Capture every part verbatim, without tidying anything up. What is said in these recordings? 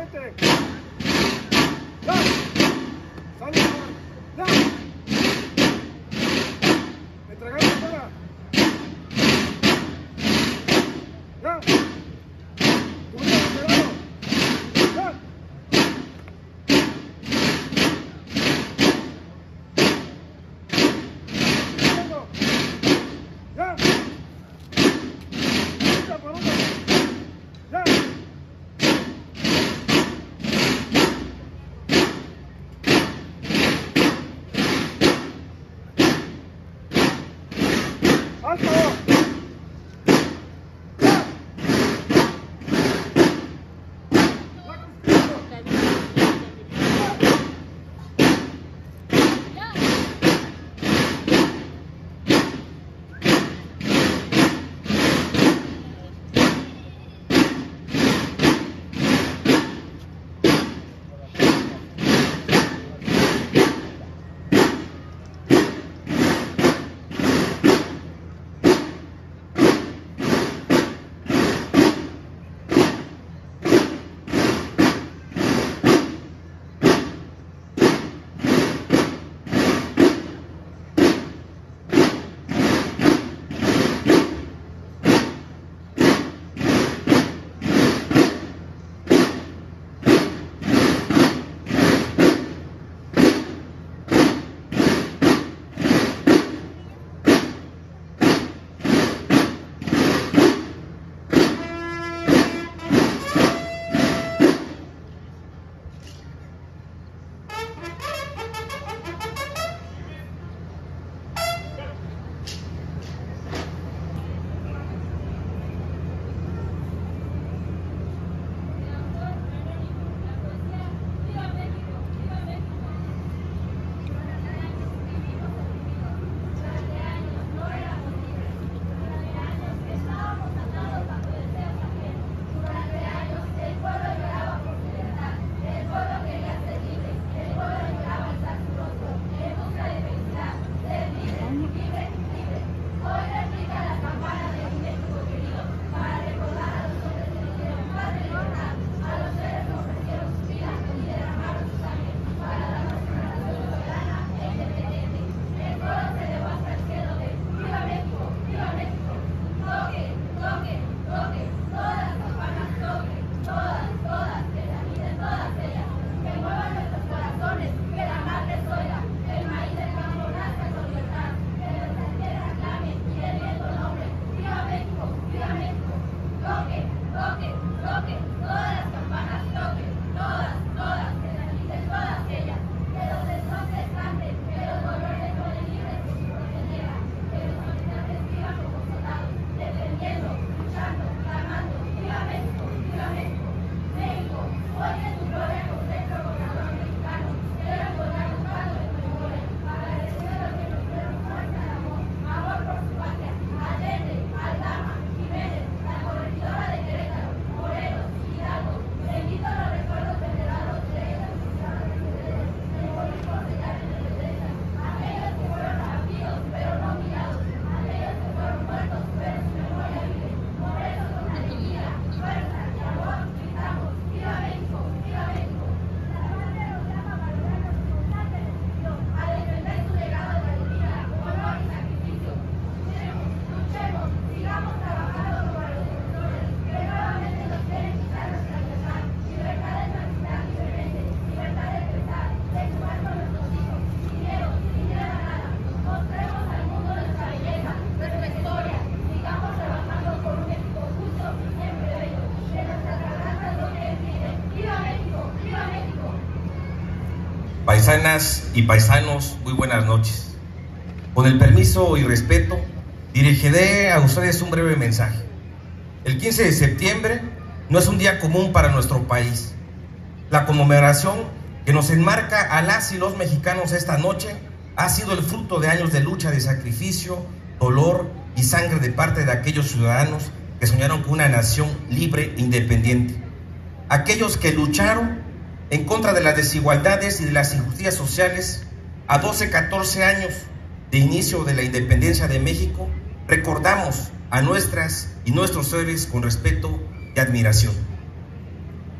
frente. Ya. Sale. Ya. Entregando fuera. Ya. Cubrir acelerado. Ya. Ya. Ya por uno. Ya. ¡Alto! ¡Ya! Paisanas y paisanos, muy buenas noches. Con el permiso y respeto, dirigiré a ustedes un breve mensaje. El quince de septiembre no es un día común para nuestro país. La conmemoración que nos enmarca a las y los mexicanos esta noche ha sido el fruto de años de lucha, de sacrificio, dolor y sangre de parte de aquellos ciudadanos que soñaron con una nación libre e independiente. Aquellos que lucharon en contra de las desigualdades y de las injusticias sociales. A doce, catorce años de inicio de la independencia de México, recordamos a nuestras y nuestros héroes con respeto y admiración.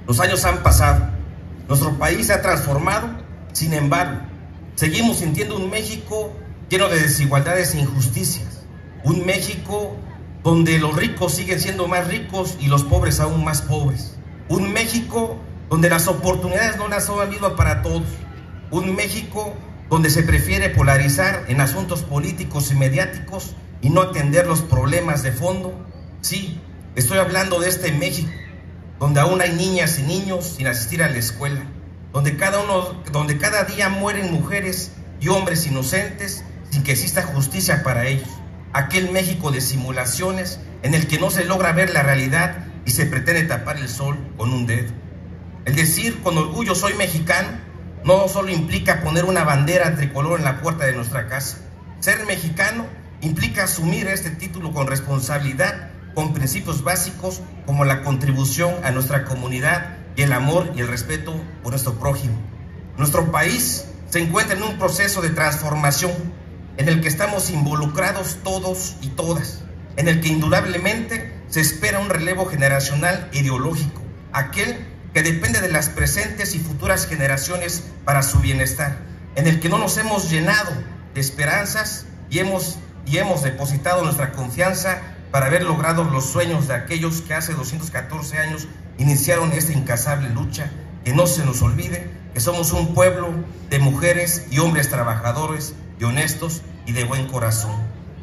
Los años han pasado, nuestro país se ha transformado, sin embargo, seguimos sintiendo un México lleno de desigualdades e injusticias, un México donde los ricos siguen siendo más ricos y los pobres aún más pobres, un México donde las oportunidades no las son las mismas para todos, un México donde se prefiere polarizar en asuntos políticos y mediáticos y no atender los problemas de fondo. Sí, estoy hablando de este México, donde aún hay niñas y niños sin asistir a la escuela, donde cada, uno, donde cada día mueren mujeres y hombres inocentes sin que exista justicia para ellos. Aquel México de simulaciones en el que no se logra ver la realidad y se pretende tapar el sol con un dedo. El decir con orgullo soy mexicano no solo implica poner una bandera tricolor en la puerta de nuestra casa. Ser mexicano implica asumir este título con responsabilidad, con principios básicos como la contribución a nuestra comunidad y el amor y el respeto por nuestro prójimo. Nuestro país se encuentra en un proceso de transformación en el que estamos involucrados todos y todas, en el que indudablemente se espera un relevo generacional ideológico, aquel que depende de las presentes y futuras generaciones para su bienestar, en el que no nos hemos llenado de esperanzas y hemos, y hemos depositado nuestra confianza para haber logrado los sueños de aquellos que hace doscientos catorce años iniciaron esta incansable lucha. Que no se nos olvide que somos un pueblo de mujeres y hombres trabajadores y honestos y de buen corazón.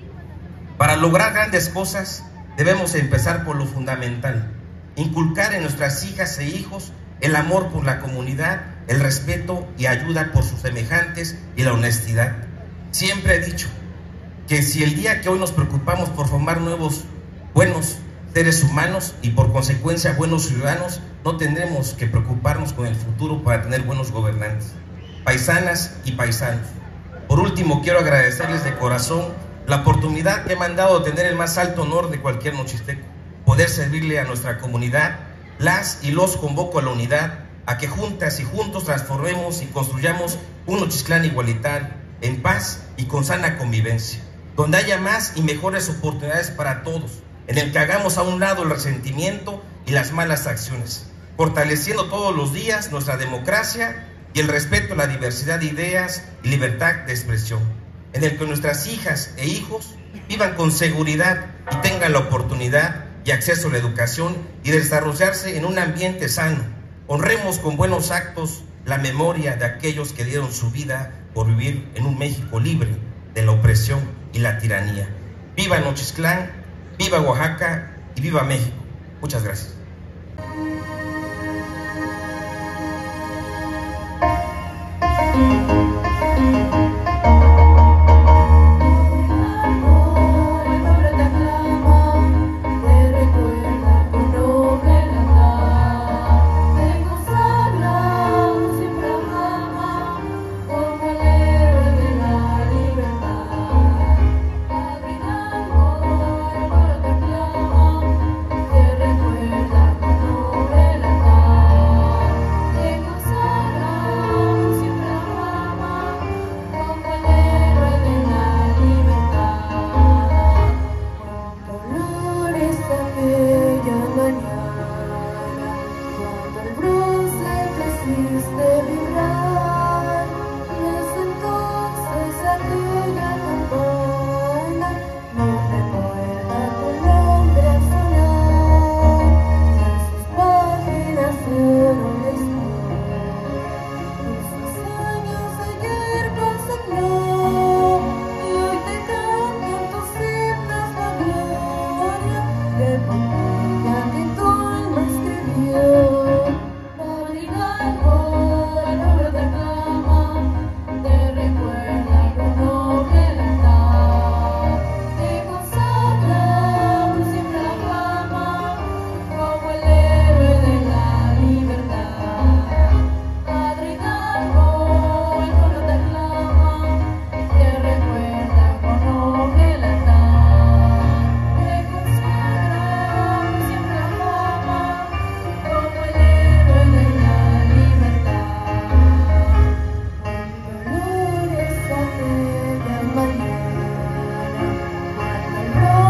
Para lograr grandes cosas debemos empezar por lo fundamental: inculcar en nuestras hijas e hijos el amor por la comunidad, el respeto y ayuda por sus semejantes y la honestidad. Siempre he dicho que si el día que hoy nos preocupamos por formar nuevos buenos seres humanos y por consecuencia buenos ciudadanos, no tendremos que preocuparnos con el futuro para tener buenos gobernantes. Paisanas y paisanos, por último quiero agradecerles de corazón la oportunidad que me han dado de tener el más alto honor de cualquier nochisteco, poder servirle a nuestra comunidad. Las y los convoco a la unidad, a que juntas y juntos transformemos y construyamos un Nochistlán igualitario, en paz y con sana convivencia, donde haya más y mejores oportunidades para todos, en el que hagamos a un lado el resentimiento y las malas acciones, fortaleciendo todos los días nuestra democracia y el respeto a la diversidad de ideas y libertad de expresión, en el que nuestras hijas e hijos vivan con seguridad y tengan la oportunidad y acceso a la educación y desarrollarse en un ambiente sano. Honremos con buenos actos la memoria de aquellos que dieron su vida por vivir en un México libre de la opresión y la tiranía. ¡Viva Nochistlán! ¡Viva Oaxaca! ¡Y viva México! Muchas gracias.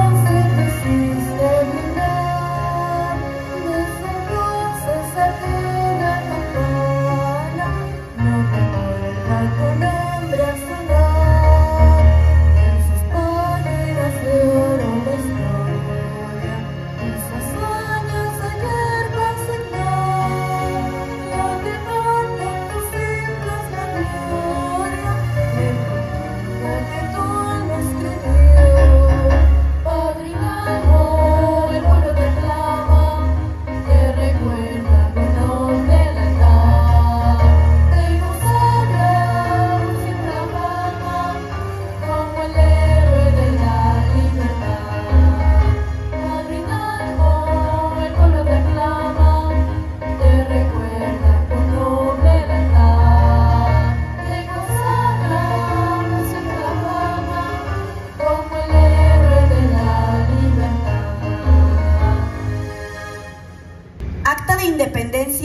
Desde entonces aquella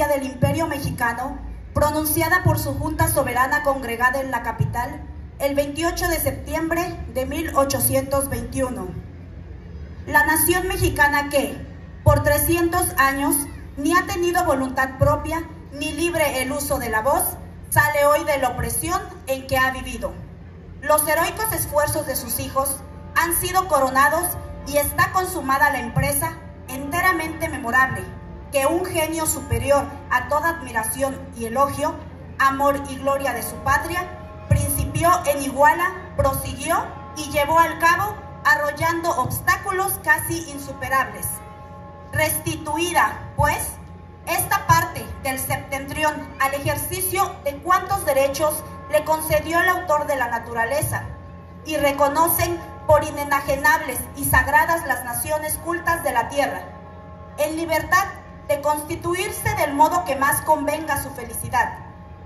independencia del Imperio Mexicano, pronunciada por su Junta Soberana congregada en la capital el veintiocho de septiembre de mil ochocientos veintiuno. La nación mexicana que, por trescientos años, ni ha tenido voluntad propia, ni libre el uso de la voz, sale hoy de la opresión en que ha vivido. Los heroicos esfuerzos de sus hijos han sido coronados y está consumada la empresa enteramente memorable, que un genio superior a toda admiración y elogio, amor y gloria de su patria, principió en Iguala, prosiguió y llevó al cabo, arrollando obstáculos casi insuperables. Restituida, pues, esta parte del septentrión al ejercicio de cuantos derechos le concedió el autor de la naturaleza, y reconocen por inenajenables y sagradas las naciones cultas de la tierra, en libertad de constituirse del modo que más convenga a su felicidad,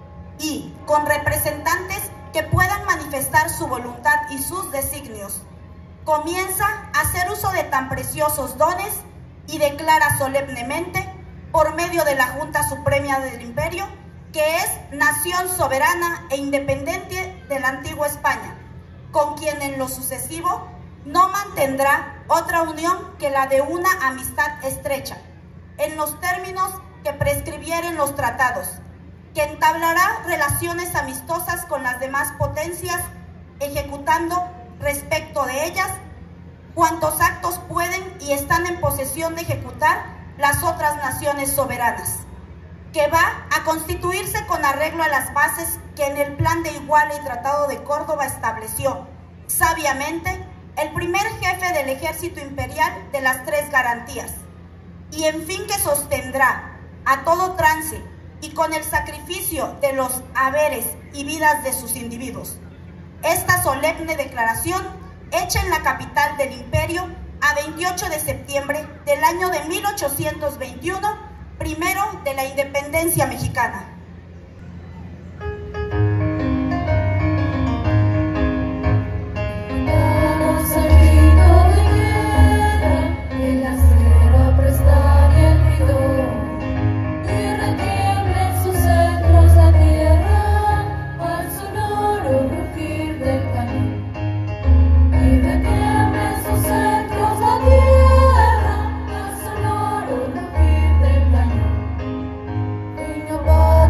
y con representantes que puedan manifestar su voluntad y sus designios, comienza a hacer uso de tan preciosos dones y declara solemnemente, por medio de la Junta Suprema del Imperio, que es nación soberana e independiente de la antigua España, con quien en lo sucesivo no mantendrá otra unión que la de una amistad estrecha, en los términos que prescribieren los tratados, que entablará relaciones amistosas con las demás potencias, ejecutando respecto de ellas cuantos actos pueden y están en posesión de ejecutar las otras naciones soberanas, que va a constituirse con arreglo a las bases que en el Plan de Iguala y Tratado de Córdoba estableció sabiamente el primer jefe del ejército imperial de las tres garantías, y en fin que sostendrá a todo trance y con el sacrificio de los haberes y vidas de sus individuos. Esta solemne declaración, hecha en la capital del imperio a veintiocho de septiembre del año de mil ochocientos veintiuno, primero de la independencia mexicana. Bye.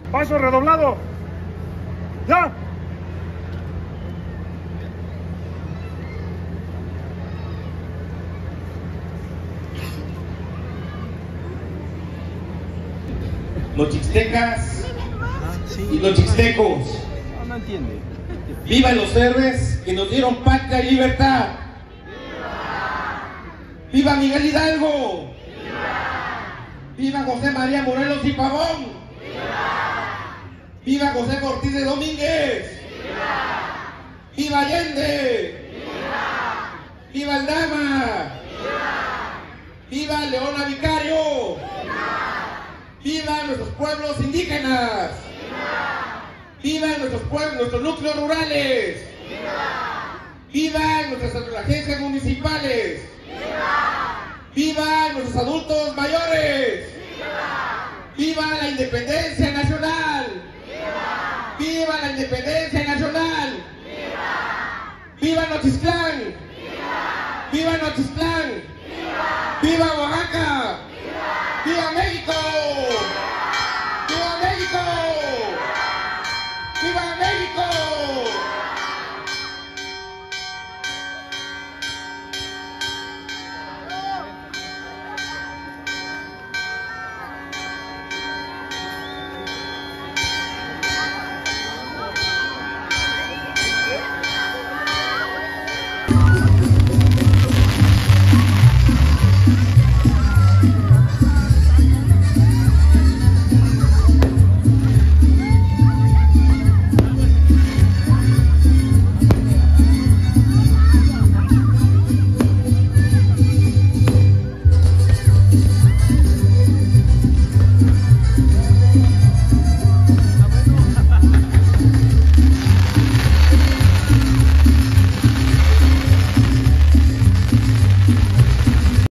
Paso redoblado. ¡Ya! Los chixtecas y los chixtecos. No, no entiende. ¡Viva los héroes que nos dieron patria y libertad! ¡Viva Miguel Hidalgo! ¡Viva José María Morelos y Pavón! ¡Viva José Ortiz de Domínguez! ¡Viva Allende! ¡Viva Aldama! ¡Viva Leona Vicario! ¡Viva nuestros pueblos indígenas! ¡Viva nuestros pueblos, nuestros núcleos rurales! ¡Viva nuestras agencias municipales! ¡Viva nuestros adultos mayores! ¡Viva la independencia nacional! ¡Viva la independencia nacional! ¡Viva Nochistlán! ¡Viva Nochistlán! ¡Viva